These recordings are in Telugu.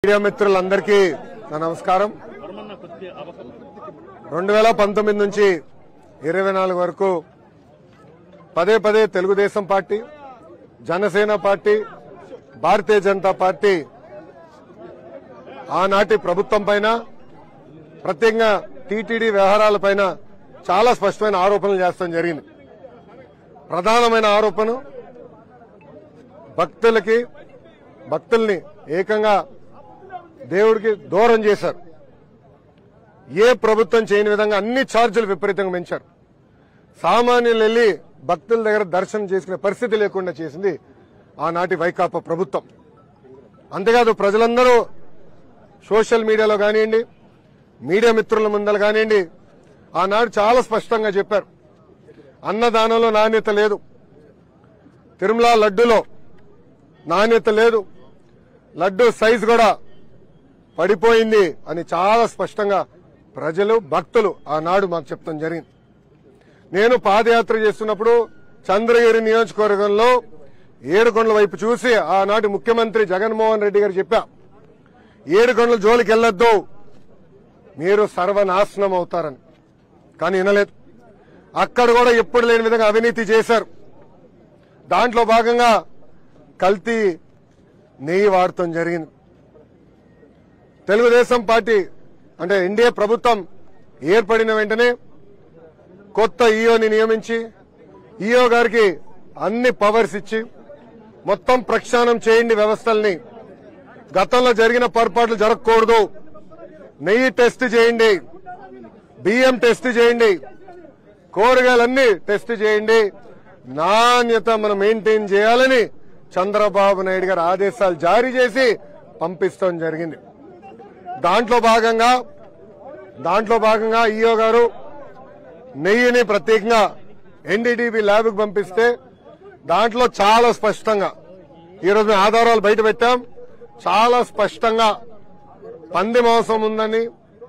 మీడియా మిత్రులందరికీ నా నమస్కారం. 2019 నుంచి 24 వరకు పదే పదే Telugu Desam party, Janasena party, Bharatiya Janata party ఆనాటి ప్రభుత్వం పైన, ప్రత్యేకంగా టీటీడీ వ్యవహారాలపైన చాలా స్పష్టమైన ఆరోపణలు చేస్తాం జరిగింది. ప్రధానమైన ఆరోపణ భక్తుల్ని ఏకంగా దేవుడికి దూరం చేశారు. ఏ ప్రభుత్వం చేయని విధంగా అన్ని ఛార్జీలు విపరీతంగా పెంచారు. సామాన్యులు వెళ్లి భక్తుల దగ్గర దర్శనం చేసుకునే పరిస్థితి లేకుండా చేసింది ఆనాటి వైకాపా ప్రభుత్వం. అంతేకాదు, ప్రజలందరూ సోషల్ మీడియాలో కానివ్వండి, మీడియా మిత్రుల ముందర కానివ్వండి, ఆనాడు చాలా స్పష్టంగా చెప్పారు, అన్నదానంలో నాణ్యత లేదు, తిరుమల లడ్డూలో నాణ్యత లేదు, లడ్డూ సైజు కూడా పడిపోయింది అని చాలా స్పష్టంగా ప్రజలు, భక్తులు ఆనాడు మాకు చెప్తాం జరిగింది. నేను పాదయాత్ర చేస్తున్నప్పుడు చంద్రగిరి నియోజకవర్గంలో ఏడుకొండల వైపు చూసి ఆనాటి ముఖ్యమంత్రి జగన్మోహన్ రెడ్డి గారు చెప్పా, ఏడుకొండల జోలికి వెళ్లొద్దు, మీరు సర్వనాశనం అవుతారని. కానీ వినలేదు. అక్కడ కూడా ఎప్పుడు లేని విధంగా అవినీతి చేశారు. దాంట్లో భాగంగా కల్తీ నెయ్యి వాడటం జరిగింది. తెలుగుదేశం పార్టీ అంటే ఎన్డీఏ ప్రభుత్వం ఏర్పడిన వెంటనే కొత్త ఈఓని నియమించి, ఈఓ గారికి అన్ని పవర్స్ ఇచ్చి మొత్తం ప్రక్షాళన చేయండి వ్యవస్థల్ని, గతంలో జరిగిన పొరపాట్లు జరగకూడదు, నెయ్యి టెస్ట్ చేయండి, బియ్యం టెస్ట్ చేయండి, కూరగాయలన్నీ టెస్ట్ చేయండి, నాణ్యత మనం మెయింటైన్ చేయాలని చంద్రబాబు నాయుడు గారు ఆదేశాలు జారీ చేసి పంపిస్తాం జరిగింది. దాంట్లో భాగంగా ఈఓ గారు నెయ్యిని ప్రత్యేకంగా ఎన్డీటీవీ ల్యాబ్కు పంపిస్తే దాంట్లో చాలా స్పష్టంగా ఈరోజు ఆధారాలు బయట పెట్టాం. చాలా స్పష్టంగా పంది మాంసం ఉందని,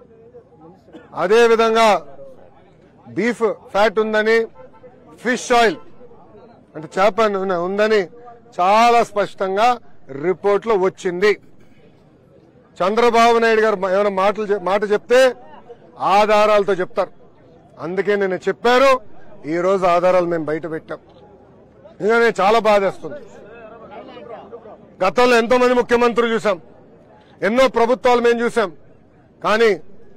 అదేవిధంగా బీఫ్ ఫ్యాట్ ఉందని, ఫిష్ ఆయిల్ అంటే చేప ఉందని చాలా స్పష్టంగా రిపోర్ట్లో వచ్చింది. చంద్రబాబు నాయుడు గారు ఏమైనా మాట చెప్తే ఆధారాలతో చెప్తారు. అందుకే నేను చెప్పారు, ఈ రోజు ఆధారాలు మేము బయట పెట్టాం. ఇంకా నేను చాలా బాధేస్తుంది. గతంలో ఎంతో మంది ముఖ్యమంత్రులు చూసాం, ఎన్నో ప్రభుత్వాలు మేము చూసాం, కానీ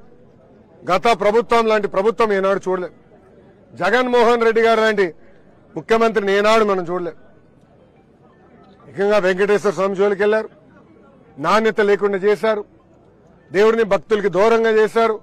గత ప్రభుత్వం లాంటి ప్రభుత్వం ఏనాడు చూడలేదు. జగన్మోహన్ రెడ్డి గారు లాంటి ముఖ్యమంత్రిని ఏనాడు మనం చూడలేదు. ముఖ్యంగా వెంకటేశ్వర స్వామి జోలికి వెళ్లారు, నాణ్యత లేకుండా చేశారు, దేవుడిని భక్తులకి దూరంగా చేశారు.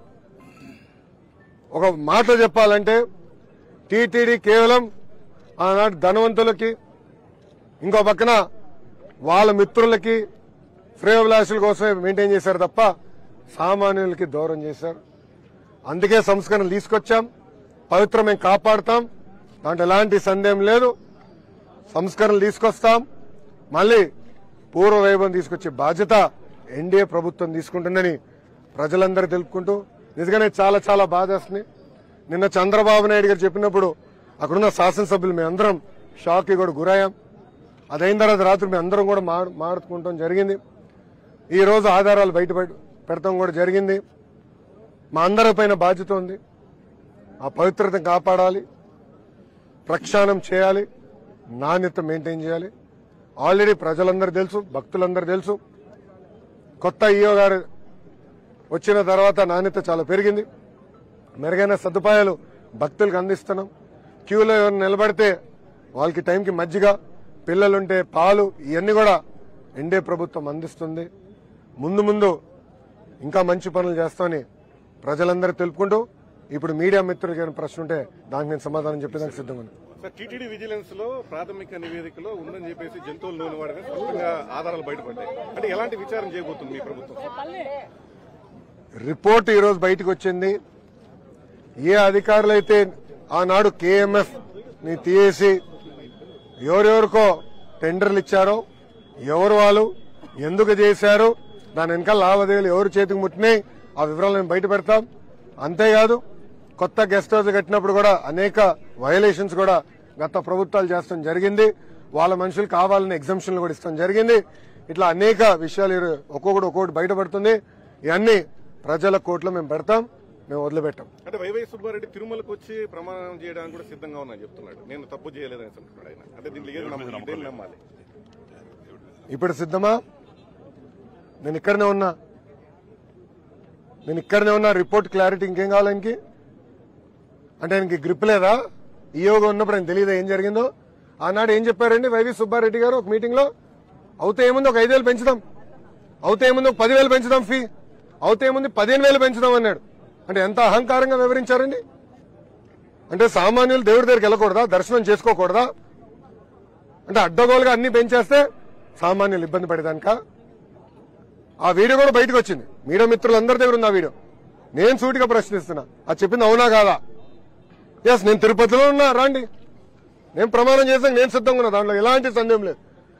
ఒక మాట చెప్పాలంటే టీటీడీ కేవలం ఆనాటి ధనవంతులకి, ఇంకో పక్కన వాళ్ళ మిత్రులకి, శ్రేయోభిలాషుల కోసమే మెయింటైన్ చేశారు తప్ప సామాన్యులకి దూరం చేశారు. అందుకే సంస్కరణలు తీసుకొచ్చాం, పవిత్రం మేము కాపాడుతాం, దాంట్లో ఎలాంటి సందేహం లేదు. సంస్కరణలు తీసుకొస్తాం, మళ్లీ పూర్వ వైభవం తీసుకొచ్చే బాధ్యత ఎన్డీఏ ప్రభుత్వం తీసుకుంటుందని ప్రజలందరూ తెలుపుకుంటూ, నిజంగానే చాలా చాలా బాధేస్తుంది. నిన్న చంద్రబాబు నాయుడు గారు చెప్పినప్పుడు అక్కడున్న శాసనసభ్యులు మేమందరం షాక్కి కూడా గురయ్యాం. అదైన తర్వాత రాత్రి మేము అందరం కూడా మాట్లాడుకుంటాం జరిగింది. ఈ రోజు ఆధారాలు బయట పెడతాం కూడా జరిగింది. మా అందరిపైన బాధ్యత ఉంది. ఆ పవిత్రతను కాపాడాలి, ప్రక్షాళన చేయాలి, నాణ్యత మెయింటైన్ చేయాలి. ఆల్రెడీ ప్రజలందరూ తెలుసు, భక్తులందరూ తెలుసు. కొత్త ఈఓ గారు వచ్చిన తర్వాత నాణ్యత చాలా పెరిగింది. మెరుగైన సదుపాయాలు భక్తులకు అందిస్తున్నాం. క్యూలో ఎవరు నిలబడితే వాళ్ళకి టైంకి మజ్జిగ, పిల్లలుంటే పాలు, ఇవన్నీ కూడా ఎన్డీఏ ప్రభుత్వం అందిస్తుంది. ముందు ఇంకా మంచి పనులు చేస్తామని ప్రజలందరూ తెలుపుకుంటూ, ఇప్పుడు మీడియా మిత్రులకి ఏమైనా ప్రశ్న ఉంటే దానికి నేను సమాధానం చెప్పేదానికి సిద్ధంగా ఉన్నాను. టీటీడీ విజిలెన్స్ లో ప్రాథమిక నివేదికలో ఉందని చెప్పేసి జంతువుల నూనె వాడని స్పష్టంగా ఆధారాలు బయటపడ్డాయి. అంటే ఎలాంటి విచారణ చేయబోతుంది మీ ప్రభుత్వం? రిపోర్ట్ ఈ రోజు బయటకు వచ్చింది. ఏ అధికారులైతే ఆనాడు కేఎంఎఫ్ ని తీసి ఎవరెవరికో టెండర్లు ఇచ్చారో, ఎవరు వాళ్ళు ఎందుకు చేశారు, దాని వెనకాల లావాదేవీలు ఎవరు చేతికి ముట్టినాయి, ఆ వివరాలను బయట పెడతాం. అంతేకాదు, కొత్త గెస్ట్ హౌస్ కట్టినప్పుడు కూడా అనేక వయలేషన్స్ కూడా గత ప్రభుత్వాలు చేస్తాం జరిగింది. వాళ్ళ మనుషులు కావాలని ఎగ్జంప్షన్లు కూడా ఇస్తాం జరిగింది. ఇట్లా అనేక విషయాలు ఒక్కొక్కటి బయటపడుతుంది. ఇవన్నీ ప్రజల కోర్టులో మేము పెడతాం, మేము వదిలిపెట్టాం. అంటే వైవై సుబ్బారెడ్డి తిరుమలకు వచ్చి ప్రమాణం చేయడానికి కూడా సిద్ధంగా ఉన్నా చెప్తున్నాడు. నేను తప్పు చేయలేదని అంటున్నాడు ఆయన. అంటే దీంట్లో ఏది నమ్మాలి? ఇప్పుడు సిద్ధమా? నేను ఇక్కడనే ఉన్నా. రిపోర్ట్ క్లారిటీ ఇంకేం కావాలి ఆయనకి? అంటే ఆయనకి గ్రిప్ లేదా? ఈయోగా ఉన్నప్పుడు ఆయన తెలియదా ఏం జరిగిందో? ఆనాడు ఏం చెప్పారండి వైవి సుబ్బారెడ్డి గారు ఒక మీటింగ్ లో? అవుతే ఏముంది ఒక 5,000 పెంచుదాం, అవుతే ఏముంది ఒక 10,000 పెంచుదాం ఫీ, అవుతే ఏముంది 15,000 పెంచుదాం అన్నాడు. అంటే ఎంత అహంకారంగా వివరించారండి. అంటే సామాన్యులు దేవుడి దగ్గరికి వెళ్ళకూడదా? దర్శనం చేసుకోకూడదా? అంటే అడ్డగోలుగా అన్ని పెంచేస్తే సామాన్యులు ఇబ్బంది పడేదానిక? ఆ వీడియో కూడా బయటకు వచ్చింది, మీడియా మిత్రులందరి దగ్గర ఉంది ఆ వీడియో. నేను సూటిగా ప్రశ్నిస్తున్నా, అది చెప్పింది అవునా కాదా? ఎస్, నేను తిరుపతిలో ఉన్నా, రాండి, నేను ప్రమాణం చేసాను, నేను సిద్ధంగా ఉన్నా, దాంట్లో ఎలాంటి సందేహం లేదు.